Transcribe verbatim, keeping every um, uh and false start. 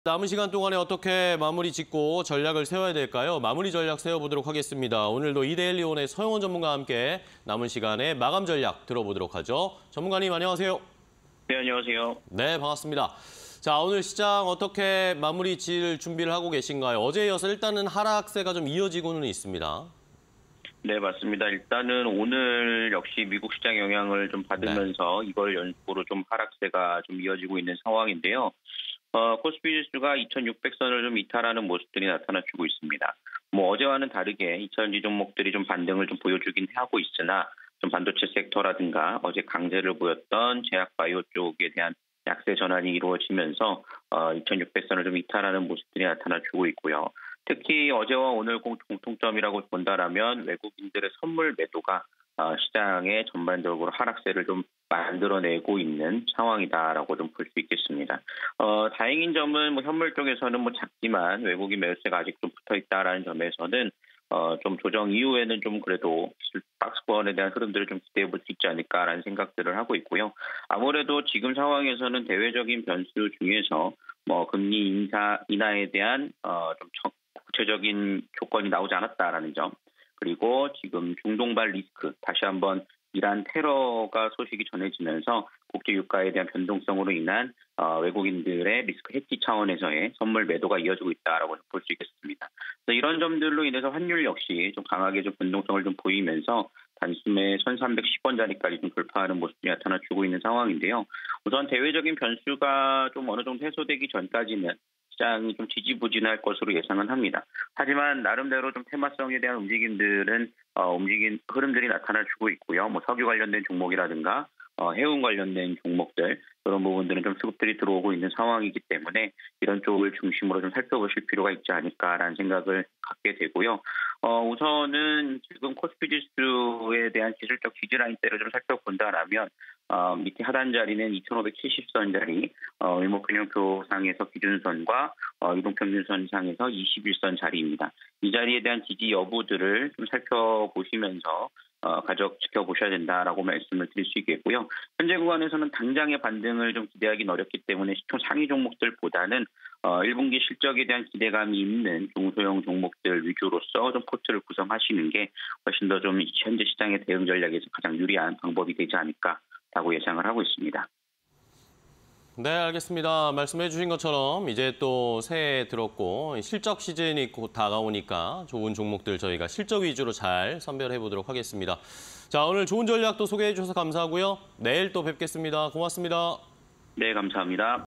남은 시간 동안에 어떻게 마무리 짓고 전략을 세워야 될까요? 마무리 전략 세워보도록 하겠습니다. 오늘도 이데일리온의 서영원 전문가와 함께 남은 시간에 마감 전략 들어보도록 하죠. 전문가님 안녕하세요. 네, 안녕하세요. 네, 반갑습니다. 자, 오늘 시장 어떻게 마무리 지을 준비를 하고 계신가요? 어제에 이어서 일단은 하락세가 좀 이어지고는 있습니다. 네, 맞습니다. 일단은 오늘 역시 미국 시장 영향을 좀 받으면서 네. 이걸 연속으로 좀 하락세가 좀 이어지고 있는 상황인데요. 어, 코스피 지수가 이천육백 선을 좀 이탈하는 모습들이 나타나주고 있습니다. 뭐 어제와는 다르게 이천지 종목들이 좀 반등을 좀 보여주긴 하고 있으나 좀 반도체 섹터라든가 어제 강세를 보였던 제약바이오 쪽에 대한 약세 전환이 이루어지면서 어, 이천육백 선을 좀 이탈하는 모습들이 나타나주고 있고요. 특히 어제와 오늘 공통점이라고 본다라면 외국인들의 선물 매도가 어, 시장에 전반적으로 하락세를 좀 만들어내고 있는 상황이다라고 좀 볼 수 있겠습니다. 어, 다행인 점은 뭐 현물 쪽에서는 뭐 작지만 외국인 매수세가 아직 좀 붙어 있다라는 점에서는 어, 좀 조정 이후에는 좀 그래도 박스권에 대한 흐름들을 좀 기대해 볼 수 있지 않을까라는 생각들을 하고 있고요. 아무래도 지금 상황에서는 대외적인 변수 중에서 뭐 금리 인사 인하에 대한 어, 좀 구체적인 조건이 나오지 않았다라는 점. 그리고 지금 중동발 리스크, 다시 한번 이란 테러가 소식이 전해지면서 국제 유가에 대한 변동성으로 인한 어, 외국인들의 리스크 해지 차원에서의 선물 매도가 이어지고 있다라고 볼 수 있겠습니다. 그래서 이런 점들로 인해서 환율 역시 좀 강하게 좀 변동성을 좀 보이면서 단숨에 천삼백십 원 자리까지 좀 돌파하는 모습이 나타나주고 있는 상황인데요. 우선 대외적인 변수가 좀 어느 정도 해소되기 전까지는 시장이 좀 지지부진할 것으로 예상은 합니다. 하지만 나름대로 좀 테마성에 대한 움직임들은 어, 움직인 흐름들이 나타나주고 있고요. 뭐 석유 관련된 종목이라든가 어, 해운 관련된 종목들 그런 부분들은 좀 수급들이 들어오고 있는 상황이기 때문에 이런 쪽을 중심으로 좀 살펴보실 필요가 있지 않을까라는 생각을 갖게 되고요. 어, 우선은 지금 코스피 지수에 대한 기술적 지지라인대를 좀 살펴본다라면 어, 밑에 하단 자리는 이천오백칠십 선 자리, 어, 일목균형표 상에서 기준선과 어, 이동평균선 상에서 이십일 선 자리입니다. 이 자리에 대한 지지 여부들을 좀 살펴보시면서 어, 가족 지켜보셔야 된다라고 말씀을 드릴 수 있겠고요. 현재 구간에서는 당장의 반등을 좀 기대하기는 어렵기 때문에 시총 상위 종목들보다는 어, 일 분기 실적에 대한 기대감이 있는 중소형 종목들 위주로서 좀 포트를 구성하시는 게 훨씬 더 좀 현재 시장의 대응 전략에서 가장 유리한 방법이 되지 않을까라고 예상을 하고 있습니다. 네, 알겠습니다. 말씀해 주신 것처럼 이제 또 새해 들었고 실적 시즌이 곧 다가오니까 좋은 종목들 저희가 실적 위주로 잘 선별해 보도록 하겠습니다. 자, 오늘 좋은 전략도 소개해 주셔서 감사하고요. 내일 또 뵙겠습니다. 고맙습니다. 네, 감사합니다.